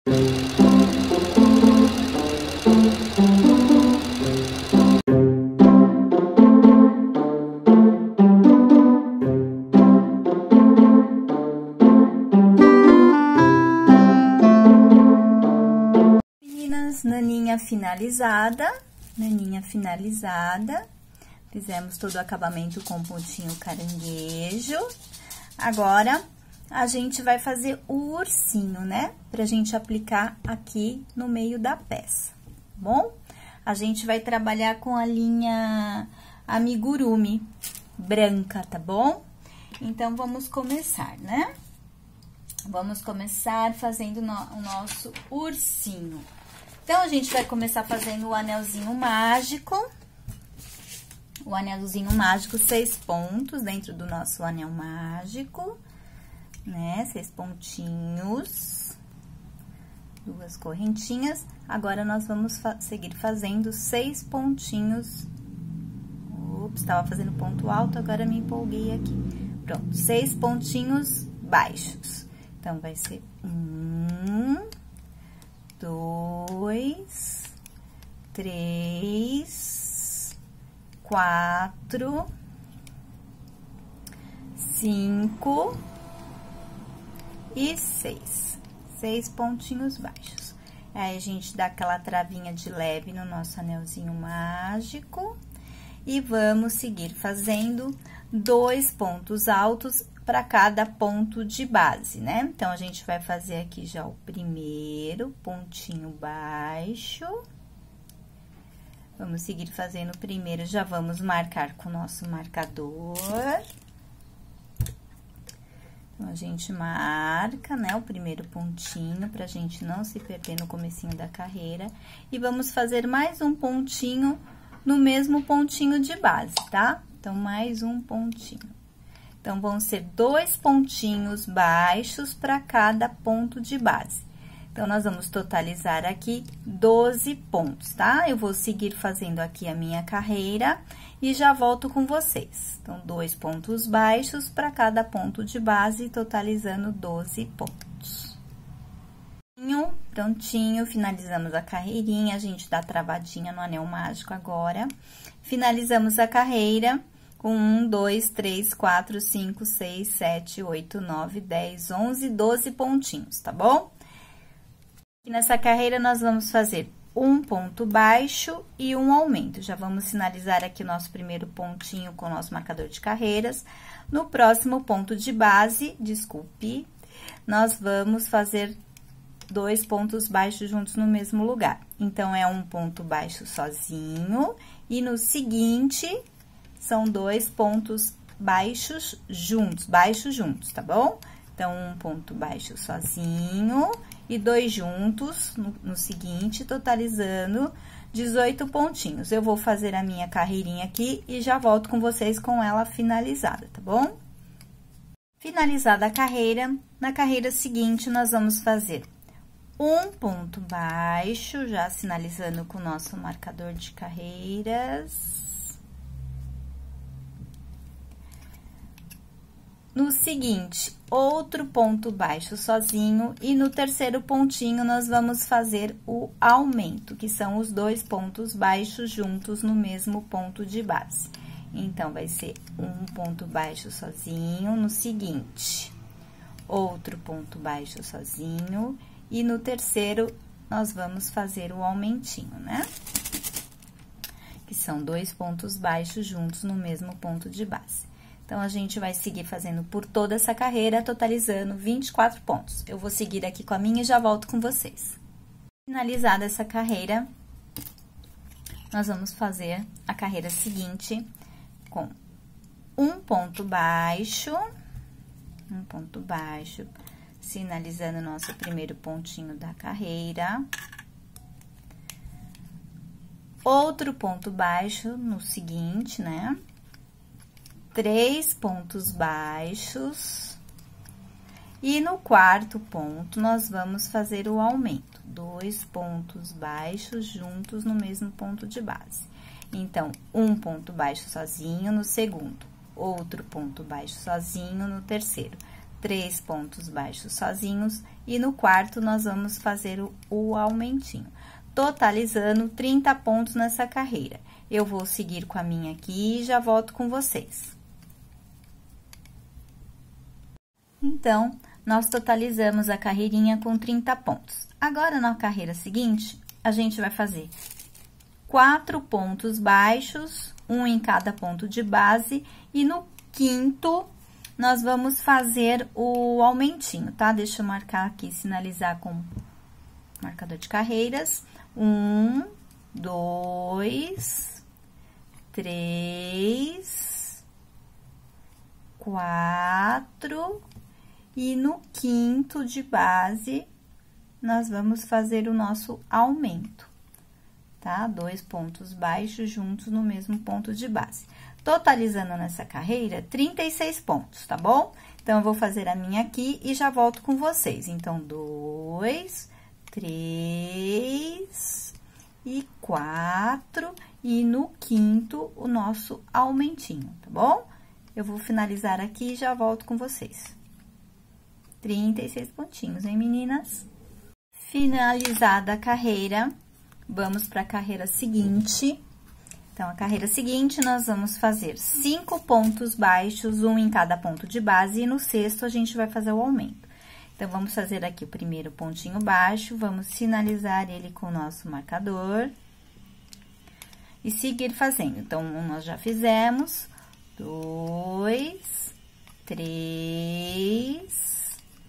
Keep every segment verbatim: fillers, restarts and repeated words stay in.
Meninas, naninha finalizada, naninha finalizada. Fizemos todo o acabamento com pontinho caranguejo. Agora, a gente vai fazer o ursinho, né? Pra gente aplicar aqui no meio da peça, tá bom? A gente vai trabalhar com a linha amigurumi branca, tá bom? Então, vamos começar, né? Vamos começar fazendo no, o nosso ursinho. Então, a gente vai começar fazendo o anelzinho mágico. O anelzinho mágico, seis pontos dentro do nosso anel mágico, né? Seis pontinhos, duas correntinhas. Agora, nós vamos fa- seguir fazendo seis pontinhos. Ops, estava fazendo ponto alto, agora me empolguei aqui. Pronto, seis pontinhos baixos. Então, vai ser um, dois, três... quatro, cinco e seis. Seis pontinhos baixos. Aí, a gente dá aquela travinha de leve no nosso anelzinho mágico. E vamos seguir fazendo dois pontos altos para cada ponto de base, né? Então, a gente vai fazer aqui já o primeiro pontinho baixo. Vamos seguir fazendo o primeiro, já vamos marcar com o nosso marcador. Então, a gente marca, né, o primeiro pontinho, pra gente não se perder no comecinho da carreira. E vamos fazer mais um pontinho no mesmo pontinho de base, tá? Então, mais um pontinho. Então, vão ser dois pontinhos baixos para cada ponto de base. Então, nós vamos totalizar aqui doze pontos, tá? Eu vou seguir fazendo aqui a minha carreira e já volto com vocês. Então, dois pontos baixos para cada ponto de base, totalizando doze pontos. Prontinho, finalizamos a carreirinha, a gente dá travadinha no anel mágico agora. Finalizamos a carreira com um, dois, três, quatro, cinco, seis, sete, oito, nove, dez, onze, doze pontinhos, tá bom? E nessa carreira, nós vamos fazer um ponto baixo e um aumento. Já vamos finalizar aqui o nosso primeiro pontinho com o nosso marcador de carreiras. No próximo ponto de base, desculpe, nós vamos fazer dois pontos baixos juntos no mesmo lugar. Então, é um ponto baixo sozinho e no seguinte, são dois pontos baixos juntos, baixos juntos, tá bom? Então, um ponto baixo sozinho e dois juntos no, no seguinte, totalizando dezoito pontinhos. Eu vou fazer a minha carreirinha aqui e já volto com vocês com ela finalizada, tá bom? Finalizada a carreira, na carreira seguinte, nós vamos fazer um ponto baixo, já sinalizando com o nosso marcador de carreiras. No seguinte, outro ponto baixo sozinho e no terceiro pontinho nós vamos fazer o aumento, que são os dois pontos baixos juntos no mesmo ponto de base. Então, vai ser um ponto baixo sozinho no seguinte, outro ponto baixo sozinho e no terceiro nós vamos fazer o aumentinho, né? Que são dois pontos baixos juntos no mesmo ponto de base. Então, a gente vai seguir fazendo por toda essa carreira, totalizando vinte e quatro pontos. Eu vou seguir aqui com a minha e já volto com vocês. Finalizada essa carreira, nós vamos fazer a carreira seguinte com um ponto baixo, um ponto baixo, sinalizando o nosso primeiro pontinho da carreira. Outro ponto baixo no seguinte, né? Três pontos baixos. E no quarto ponto, nós vamos fazer o aumento. Dois pontos baixos juntos no mesmo ponto de base. Então, um ponto baixo sozinho no segundo. Outro ponto baixo sozinho no terceiro. três pontos baixos sozinhos, e no quarto, nós vamos fazer o, o aumentinho, totalizando trinta pontos nessa carreira. Eu vou seguir com a minha aqui e já volto com vocês. Então, nós totalizamos a carreirinha com trinta pontos. Agora, na carreira seguinte, a gente vai fazer quatro pontos baixos, um em cada ponto de base, e no quinto, nós vamos fazer o aumentinho, tá? Deixa eu marcar aqui, sinalizar com marcador de carreiras. Um, dois, três, quatro, e no quinto de base, nós vamos fazer o nosso aumento, tá? Dois pontos baixos juntos no mesmo ponto de base. Totalizando nessa carreira, trinta e seis pontos, tá bom? Então, eu vou fazer a minha aqui e já volto com vocês. Então, dois, três e quatro, e no quinto, o nosso aumentinho, tá bom? Eu vou finalizar aqui e já volto com vocês. trinta e seis pontinhos, hein, meninas? Finalizada a carreira, vamos para a carreira seguinte. Então, a carreira seguinte, nós vamos fazer cinco pontos baixos, um em cada ponto de base, e no sexto, a gente vai fazer o aumento. Então, vamos fazer aqui o primeiro pontinho baixo, vamos sinalizar ele com o nosso marcador. E seguir fazendo. Então, nós já fizemos dois, três,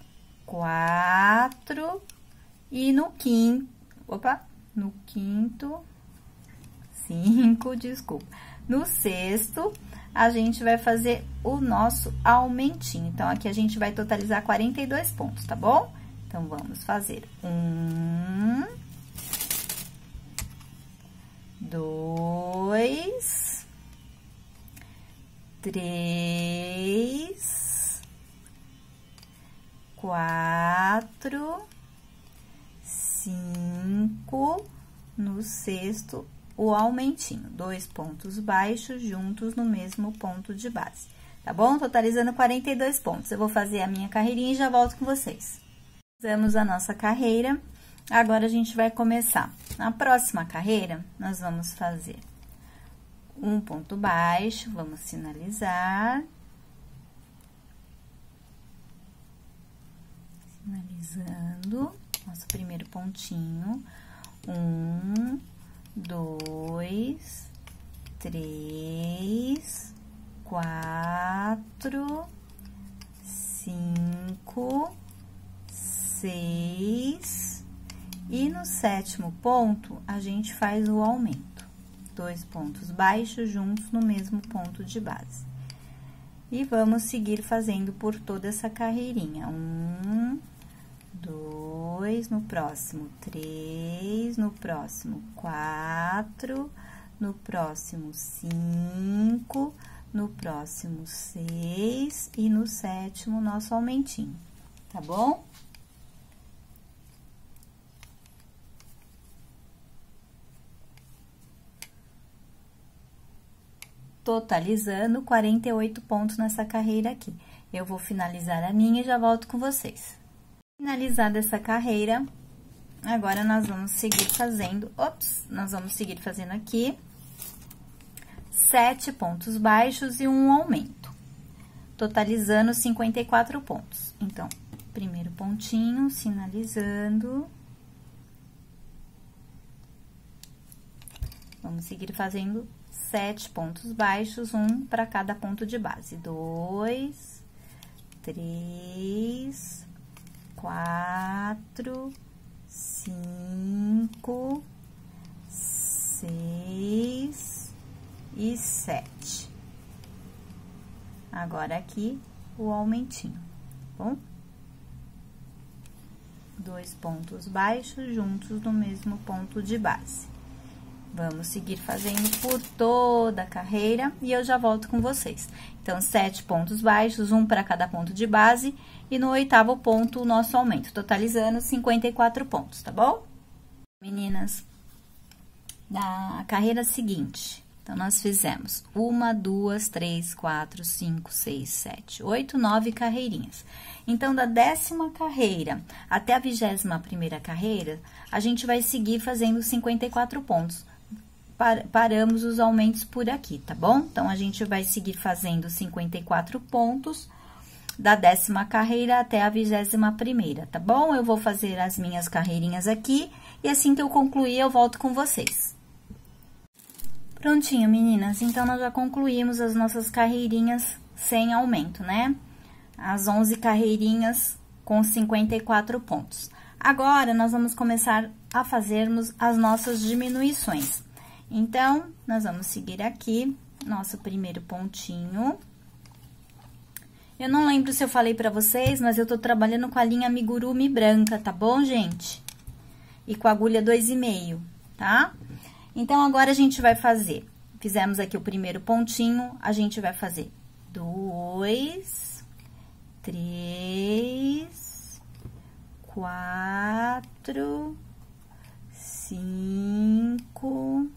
quatro, e no quinto, opa, no quinto... cinco, desculpa. No sexto, a gente vai fazer o nosso aumentinho. Então, aqui a gente vai totalizar quarenta e dois pontos, tá bom? Então, vamos fazer um, dois, três, quatro, cinco, no sexto, o aumentinho, dois pontos baixos juntos no mesmo ponto de base, tá bom? Totalizando quarenta e dois pontos. Eu vou fazer a minha carreirinha e já volto com vocês. Fizemos a nossa carreira, agora a gente vai começar. Na próxima carreira, nós vamos fazer um ponto baixo, vamos sinalizar. Sinalizando, nosso primeiro pontinho, um... dois, três, quatro, cinco, seis, e no sétimo ponto, a gente faz o aumento. Dois pontos baixos juntos no mesmo ponto de base. E vamos seguir fazendo por toda essa carreirinha. Um, dois, no próximo três, no próximo quatro, no próximo cinco, no próximo seis e no sétimo nosso aumentinho, tá bom? Totalizando quarenta e oito pontos nessa carreira aqui. Eu vou finalizar a minha e já volto com vocês. Finalizada essa carreira, agora nós vamos seguir fazendo, ops, nós vamos seguir fazendo aqui sete pontos baixos e um aumento, totalizando cinquenta e quatro pontos. Então, primeiro pontinho, sinalizando. Vamos seguir fazendo sete pontos baixos, um para cada ponto de base. Dois, três, quatro, cinco, seis e sete. Agora, aqui, o aumentinho, tá bom? Dois pontos baixos juntos no mesmo ponto de base. Vamos seguir fazendo por toda a carreira e eu já volto com vocês. Então, sete pontos baixos, um para cada ponto de base, e no oitavo ponto, o nosso aumento, totalizando cinquenta e quatro pontos, tá bom? Meninas, na carreira seguinte, Então, nós fizemos uma, duas, três, quatro, cinco, seis, sete, oito, nove carreirinhas. Então, da décima carreira até a vigésima primeira carreira, a gente vai seguir fazendo cinquenta e quatro pontos. Paramos os aumentos por aqui, tá bom? Então, a gente vai seguir fazendo cinquenta e quatro pontos da décima carreira até a vigésima primeira, tá bom? Eu vou fazer as minhas carreirinhas aqui e assim que eu concluir, eu volto com vocês. Prontinho, meninas. Então, nós já concluímos as nossas carreirinhas sem aumento, né? As onze carreirinhas com cinquenta e quatro pontos. Agora, nós vamos começar a fazermos as nossas diminuições. Então, nós vamos seguir aqui, nosso primeiro pontinho. Eu não lembro se eu falei pra vocês, mas eu tô trabalhando com a linha amigurumi branca, tá bom, gente? E com a agulha dois e meio, tá? Então, agora, a gente vai fazer, fizemos aqui o primeiro pontinho, a gente vai fazer dois, três, quatro, cinco,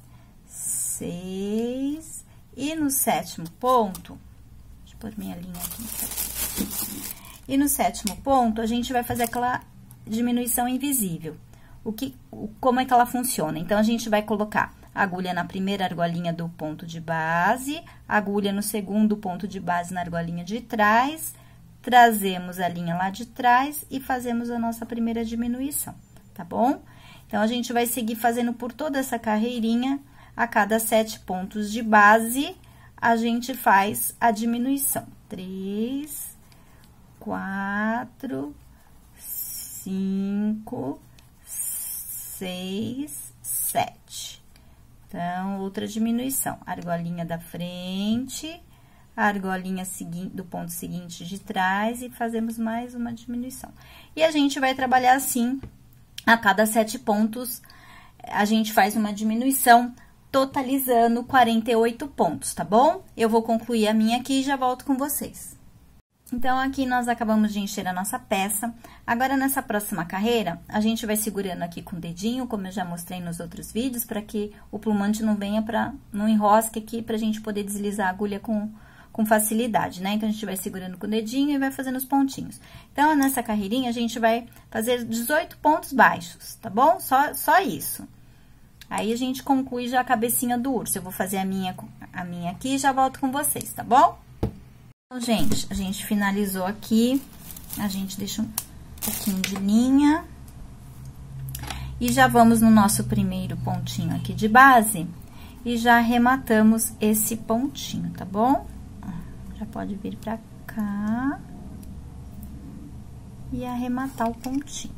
seis, e no sétimo ponto, deixa eu pôr minha linha aqui, e no sétimo ponto, a gente vai fazer aquela diminuição invisível. O que, como é que ela funciona? Então, a gente vai colocar a agulha na primeira argolinha do ponto de base, agulha no segundo ponto de base na argolinha de trás, trazemos a linha lá de trás e fazemos a nossa primeira diminuição, tá bom? Então, a gente vai seguir fazendo por toda essa carreirinha, a cada sete pontos de base, a gente faz a diminuição. Três, quatro, cinco, seis, sete. Então, outra diminuição. Argolinha da frente, a argolinha seguinte, do ponto seguinte de trás e fazemos mais uma diminuição. E a gente vai trabalhar assim, a cada sete pontos, a gente faz uma diminuição, totalizando quarenta e oito pontos, tá bom? Eu vou concluir a minha aqui e já volto com vocês. Então, aqui nós acabamos de encher a nossa peça. Agora, nessa próxima carreira, a gente vai segurando aqui com o dedinho, como eu já mostrei nos outros vídeos, para que o plumante não venha pra, não enrosque aqui, pra gente poder deslizar a agulha com, com facilidade, né? Então, a gente vai segurando com o dedinho e vai fazendo os pontinhos. Então, nessa carreirinha, a gente vai fazer dezoito pontos baixos, tá bom? Só, só isso. Aí, a gente conclui já a cabecinha do urso. Eu vou fazer a minha, a minha aqui e já volto com vocês, tá bom? Então, gente, a gente finalizou aqui, a gente deixa um pouquinho de linha. E já vamos no nosso primeiro pontinho aqui de base e já arrematamos esse pontinho, tá bom? Já pode vir pra cá e arrematar o pontinho.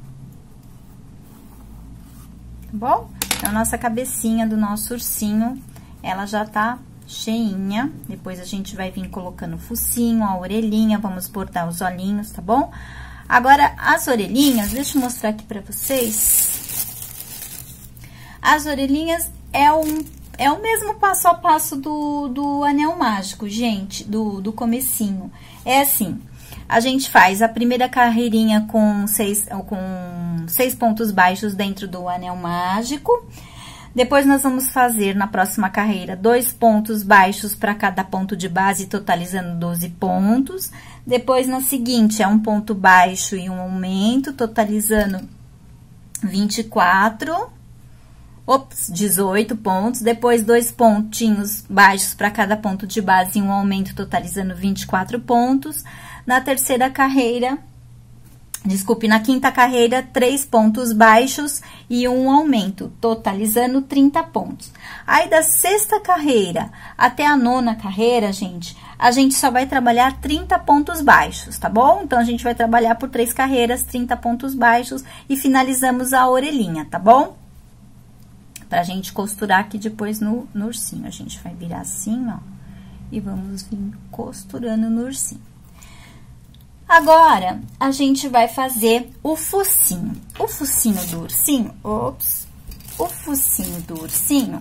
Tá bom? Então, a nossa cabecinha do nosso ursinho, ela já tá cheinha. Depois, a gente vai vir colocando o focinho, a orelhinha, vamos bordar os olhinhos, tá bom? Agora, as orelhinhas, deixa eu mostrar aqui pra vocês. As orelhinhas é, um, é o mesmo passo a passo do, do anel mágico, gente, do, do comecinho. É assim, a gente faz a primeira carreirinha com seis, com seis pontos baixos dentro do anel mágico. Depois, nós vamos fazer, na próxima carreira, dois pontos baixos para cada ponto de base, totalizando doze pontos. Depois, na seguinte, é um ponto baixo e um aumento, totalizando vinte e quatro, ops, dezoito pontos. Depois, dois pontinhos baixos para cada ponto de base e um aumento, totalizando vinte e quatro pontos. Na terceira carreira... Desculpe, na quinta carreira, três pontos baixos e um aumento, totalizando trinta pontos. Aí, da sexta carreira até a nona carreira, gente, a gente só vai trabalhar trinta pontos baixos, tá bom? Então, a gente vai trabalhar por três carreiras, trinta pontos baixos e finalizamos a orelhinha, tá bom? Pra gente costurar aqui depois no, no ursinho. A gente vai virar assim, ó, e vamos vir costurando no ursinho. Agora, a gente vai fazer o focinho. O focinho do ursinho, ops, o focinho do ursinho,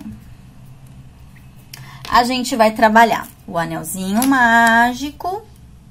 a gente vai trabalhar o anelzinho mágico,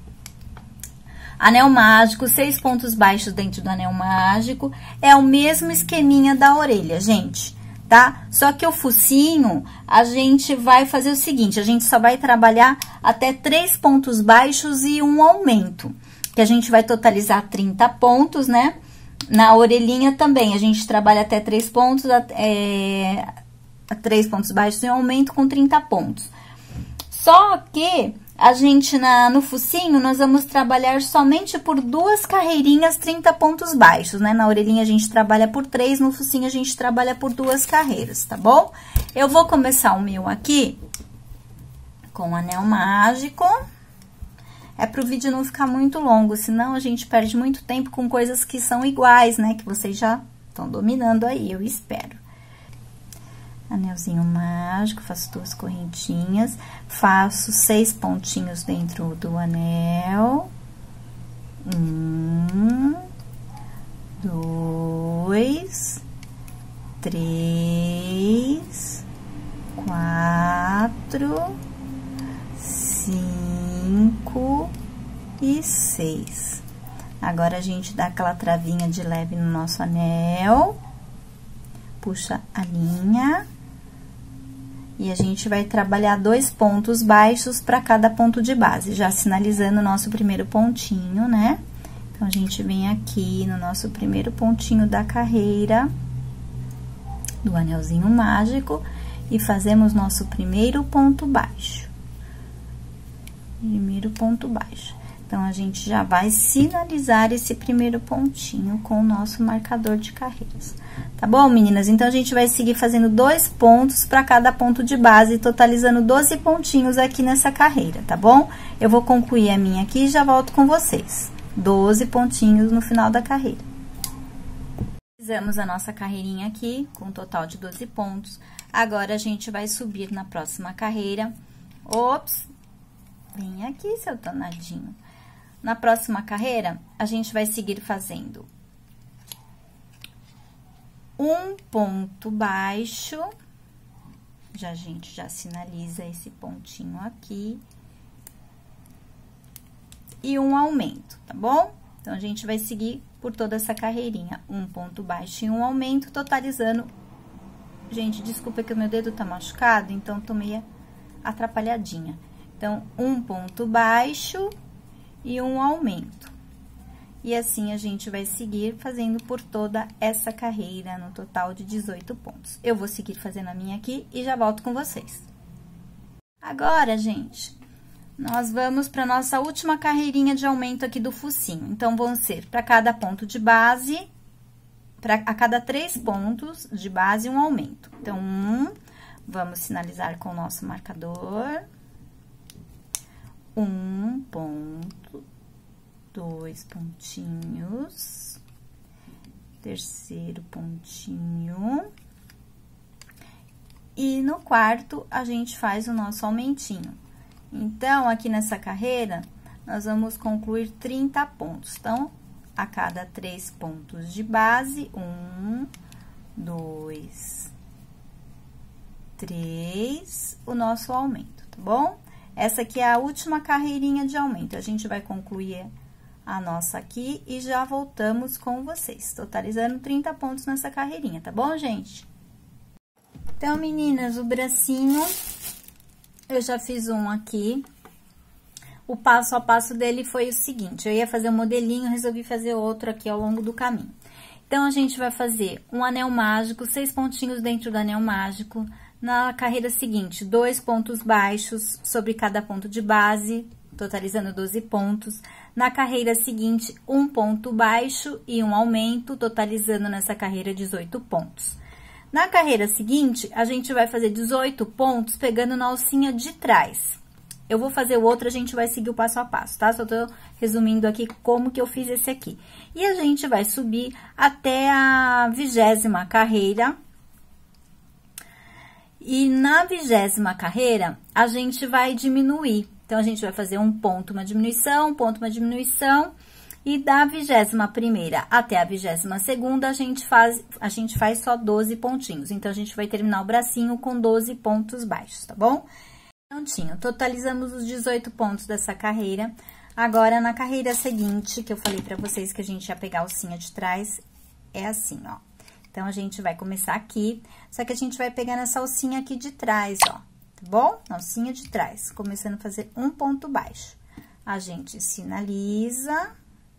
anel mágico, seis pontos baixos dentro do anel mágico, é o mesmo esqueminha da orelha, gente, tá? Só que o focinho, a gente vai fazer o seguinte, a gente só vai trabalhar até três pontos baixos e um aumento, que a gente vai totalizar trinta pontos, né? Na orelhinha também, a gente trabalha até três pontos, é, três pontos baixos e um aumento com trinta pontos. Só que a gente, na, no focinho, nós vamos trabalhar somente por duas carreirinhas, trinta pontos baixos, né? Na orelhinha a gente trabalha por três, no focinho a gente trabalha por duas carreiras, tá bom? Eu vou começar o meu aqui com o anel mágico. É pro vídeo não ficar muito longo, senão a gente perde muito tempo com coisas que são iguais, né? Que vocês já estão dominando aí, eu espero. Anelzinho mágico, faço duas correntinhas, faço seis pontinhos dentro do anel. Um, dois, três, quatro, cinco e seis. Agora, a gente dá aquela travinha de leve no nosso anel, puxa a linha. E a gente vai trabalhar dois pontos baixos para cada ponto de base, já sinalizando o nosso primeiro pontinho, né? Então, a gente vem aqui no nosso primeiro pontinho da carreira do anelzinho mágico e fazemos nosso primeiro ponto baixo. Primeiro ponto baixo. Então, a gente já vai sinalizar esse primeiro pontinho com o nosso marcador de carreiras. Tá bom, meninas? Então, a gente vai seguir fazendo dois pontos para cada ponto de base, totalizando doze pontinhos aqui nessa carreira, tá bom? Eu vou concluir a minha aqui e já volto com vocês. doze pontinhos no final da carreira. Fizemos a nossa carreirinha aqui, com um total de doze pontos. Agora, a gente vai subir na próxima carreira. Ops! Vem aqui, seu danadinho. Na próxima carreira, a gente vai seguir fazendo um ponto baixo. Já a gente já sinaliza esse pontinho aqui. E um aumento, tá bom? Então, a gente vai seguir por toda essa carreirinha. Um ponto baixo e um aumento, totalizando... Gente, desculpa que o meu dedo tá machucado, então tô meio atrapalhadinha. Então, um ponto baixo e um aumento. E assim, a gente vai seguir fazendo por toda essa carreira, no total de dezoito pontos. Eu vou seguir fazendo a minha aqui e já volto com vocês. Agora, gente, nós vamos para nossa última carreirinha de aumento aqui do focinho. Então, vão ser para cada ponto de base, pra, a cada três pontos de base, um aumento. Então, um, vamos sinalizar com o nosso marcador. Um ponto, dois pontinhos, terceiro pontinho, e no quarto, a gente faz o nosso aumentinho. Então, aqui nessa carreira, nós vamos concluir trinta pontos. Então, a cada três pontos de base, um, dois, três, o nosso aumento, tá bom? Essa aqui é a última carreirinha de aumento. A gente vai concluir a nossa aqui e já voltamos com vocês, totalizando trinta pontos nessa carreirinha, tá bom, gente? Então, meninas, o bracinho, eu já fiz um aqui. O passo a passo dele foi o seguinte, eu ia fazer um modelinho, resolvi fazer outro aqui ao longo do caminho. Então, a gente vai fazer um anel mágico, seis pontinhos dentro do anel mágico. Na carreira seguinte, dois pontos baixos sobre cada ponto de base, totalizando doze pontos. Na carreira seguinte, um ponto baixo e um aumento, totalizando nessa carreira dezoito pontos. Na carreira seguinte, a gente vai fazer dezoito pontos pegando na alcinha de trás. Eu vou fazer o outro, a gente vai seguir o passo a passo, tá? Só tô resumindo aqui como que eu fiz esse aqui. E a gente vai subir até a vigésima carreira. E na vigésima carreira, a gente vai diminuir. Então, a gente vai fazer um ponto, uma diminuição, um ponto, uma diminuição. E da vigésima primeira até a vigésima segunda, a gente faz, a gente faz só doze pontinhos. Então, a gente vai terminar o bracinho com doze pontos baixos, tá bom? Prontinho, totalizamos os dezoito pontos dessa carreira. Agora, na carreira seguinte, que eu falei pra vocês que a gente ia pegar a alcinha de trás, é assim, ó. Então, a gente vai começar aqui, só que a gente vai pegar nessa alcinha aqui de trás, ó, tá bom? Na alcinha de trás, começando a fazer um ponto baixo. A gente sinaliza.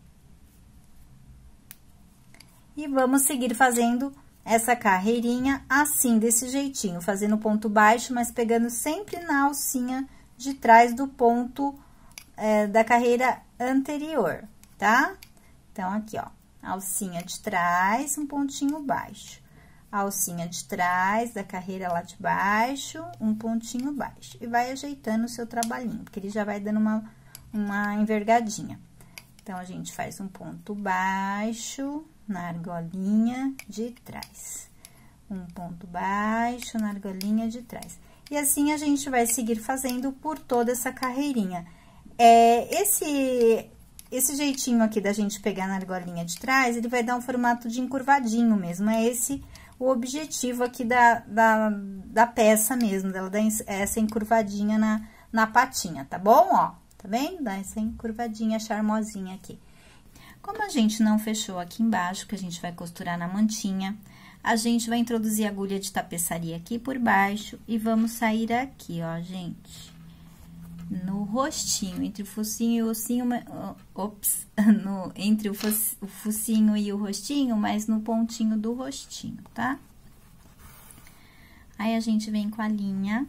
E vamos seguir fazendo essa carreirinha assim, desse jeitinho, fazendo ponto baixo, mas pegando sempre na alcinha de trás do ponto é, da carreira anterior, tá? Então, aqui, ó, alcinha de trás, um pontinho baixo. Alcinha de trás da carreira lá de baixo, um pontinho baixo. E vai ajeitando o seu trabalhinho, porque ele já vai dando uma, uma envergadinha. Então, a gente faz um ponto baixo na argolinha de trás. Um ponto baixo na argolinha de trás. E assim, a gente vai seguir fazendo por toda essa carreirinha. É, esse, esse jeitinho aqui da gente pegar na argolinha de trás, ele vai dar um formato de encurvadinho mesmo. É esse o objetivo aqui da, da, da peça mesmo, dela dar essa encurvadinha na, na patinha, tá bom? Ó, tá vendo? Dá essa encurvadinha charmosinha aqui. Como a gente não fechou aqui embaixo, que a gente vai costurar na mantinha, a gente vai introduzir a agulha de tapeçaria aqui por baixo e vamos sair aqui, ó, gente, no rostinho, entre o focinho e o ossinho, ops, no, entre o, fo, o focinho e o rostinho, mas no pontinho do rostinho, tá? Aí, a gente vem com a linha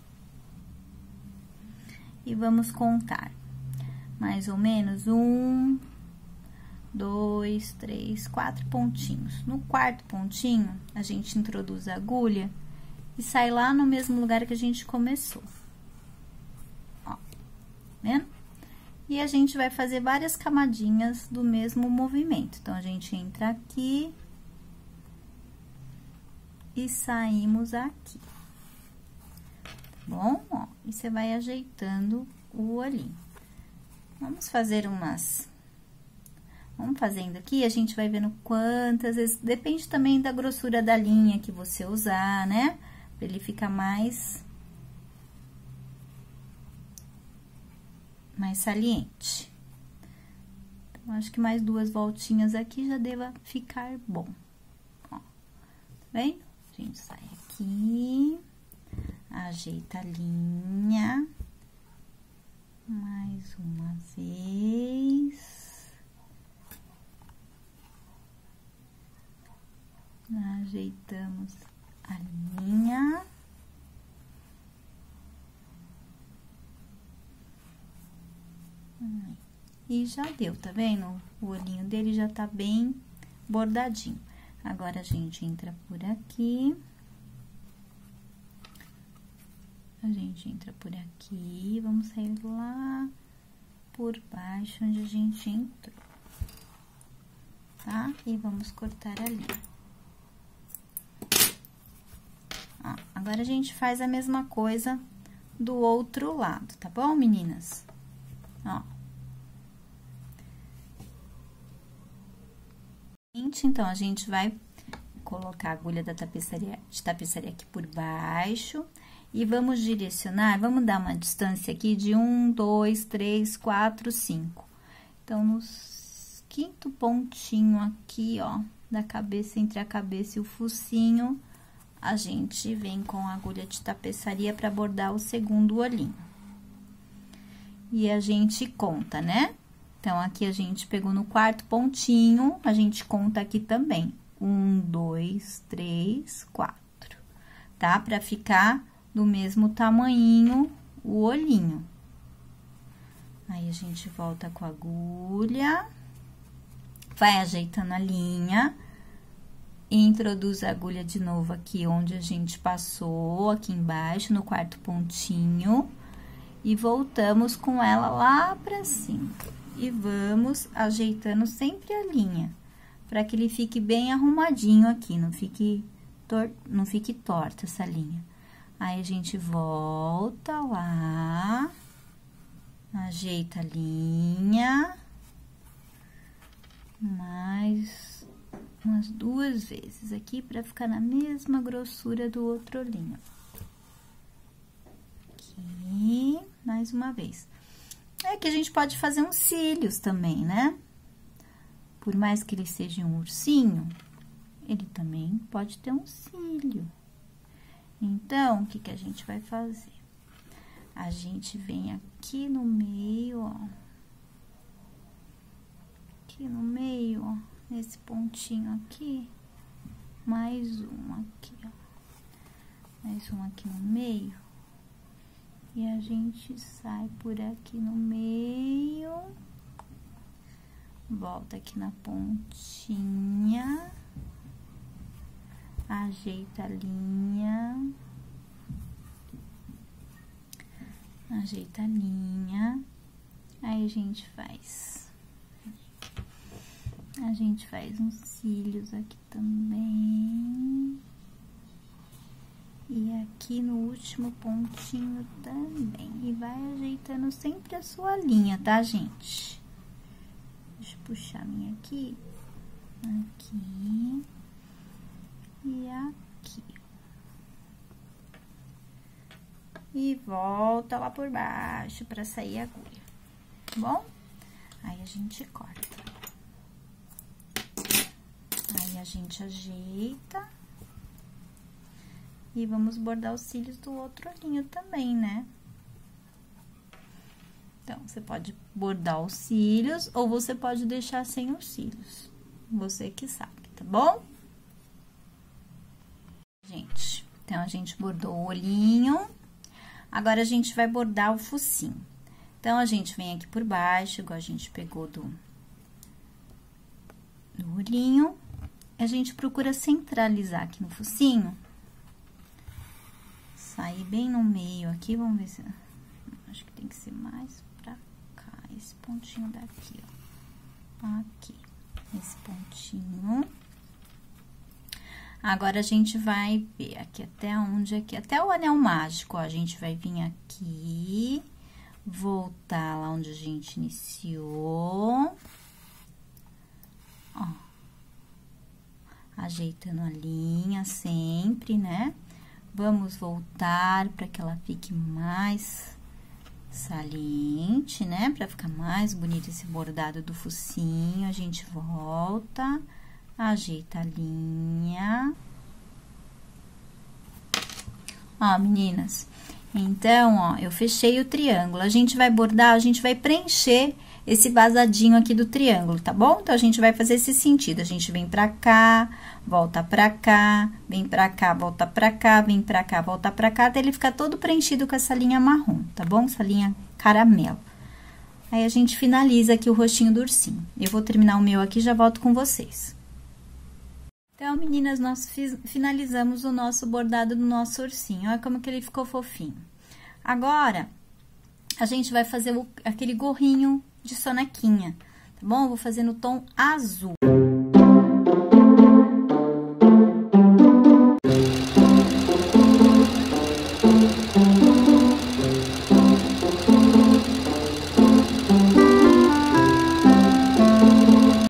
e vamos contar mais ou menos um... dois, três, quatro pontinhos. No quarto pontinho, a gente introduz a agulha e sai lá no mesmo lugar que a gente começou. Ó, vendo? E a gente vai fazer várias camadinhas do mesmo movimento. Então, a gente entra aqui e saímos aqui. Tá bom? Ó, e você vai ajeitando o olhinho. Vamos fazer umas... Vamos fazendo aqui, a gente vai vendo quantas vezes... Depende também da grossura da linha que você usar, né? Pra ele ficar mais... mais saliente. Então, acho que mais duas voltinhas aqui já deva ficar bom. Ó, tá vendo? A gente sai aqui, ajeita a linha. Mais uma vez... Ajeitamos a linha. E já deu, tá vendo? O olhinho dele já tá bem bordadinho. Agora, a gente entra por aqui. A gente entra por aqui, vamos sair lá por baixo onde a gente entrou. Tá? E vamos cortar a linha. Ó, agora, a gente faz a mesma coisa do outro lado, tá bom, meninas? Ó. Então, a gente vai colocar a agulha da tapeçaria, de tapeçaria aqui por baixo e vamos direcionar, vamos dar uma distância aqui de um, dois, três, quatro, cinco. Então, no quinto pontinho aqui, ó, da cabeça, entre a cabeça e o focinho, a gente vem com a agulha de tapeçaria para bordar o segundo olhinho. E a gente conta, né? Então, aqui a gente pegou no quarto pontinho, a gente conta aqui também. Um, dois, três, quatro, tá? Pra ficar do mesmo tamanhinho o olhinho. Aí, a gente volta com a agulha, vai ajeitando a linha, e introduz a agulha de novo aqui onde a gente passou, aqui embaixo, no quarto pontinho, e voltamos com ela lá pra cima. E vamos ajeitando sempre a linha, para que ele fique bem arrumadinho aqui, não fique, tor não fique torta essa linha. Aí, a gente volta lá, ajeita a linha, mais umas duas vezes aqui, para ficar na mesma grossura do outro olhinho. Aqui, mais uma vez. É que a gente pode fazer uns cílios também, né? Por mais que ele seja um ursinho, ele também pode ter um cílio. Então, o que que a gente vai fazer? A gente vem aqui no meio, ó. Aqui no meio, ó, nesse pontinho aqui. Mais um aqui, ó. Mais um aqui no meio. E a gente sai por aqui no meio. Volta aqui na pontinha. Ajeita a linha. Ajeita a linha. Aí a gente faz. A gente faz uns cílios aqui também. E aqui no último pontinho também. E vai ajeitando sempre a sua linha, tá, gente? Deixa eu puxar a minha aqui. Aqui. E aqui. E volta lá por baixo pra sair a agulha. Tá bom? Aí a gente corta. Aí a gente ajeita. E vamos bordar os cílios do outro olhinho também, né? Então, você pode bordar os cílios ou você pode deixar sem os cílios. Você que sabe, tá bom? Gente, então, a gente bordou o olhinho. Agora, a gente vai bordar o focinho. Então, a gente vem aqui por baixo, igual a gente pegou do, do olhinho. A gente procura centralizar aqui no focinho. Sair bem no meio aqui, vamos ver se... Acho que tem que ser mais pra cá, esse pontinho daqui, ó. Aqui, esse pontinho. Agora, a gente vai ver aqui até onde aqui, até o anel mágico, ó. A gente vai vir aqui, voltar lá onde a gente iniciou. Ó. Ajeitando a linha sempre, né? Vamos voltar para que ela fique mais saliente, né? Para ficar mais bonito esse bordado do focinho. A gente volta, ajeita a linha. Ó, meninas, então, ó, eu fechei o triângulo. A gente vai bordar, a gente vai preencher esse vazadinho aqui do triângulo, tá bom? Então, a gente vai fazer esse sentido. A gente vem pra cá, volta pra cá, vem pra cá, volta pra cá, vem pra cá, volta pra cá, até ele ficar todo preenchido com essa linha marrom, tá bom? Essa linha caramelo. Aí, a gente finaliza aqui o rostinho do ursinho. Eu vou terminar o meu aqui e já volto com vocês. Então, meninas, nós finalizamos o nosso bordado do nosso ursinho. Olha como que ele ficou fofinho. Agora, a gente vai fazer o, aquele gorrinho de sonequinha, tá bom? Eu vou fazer no tom azul.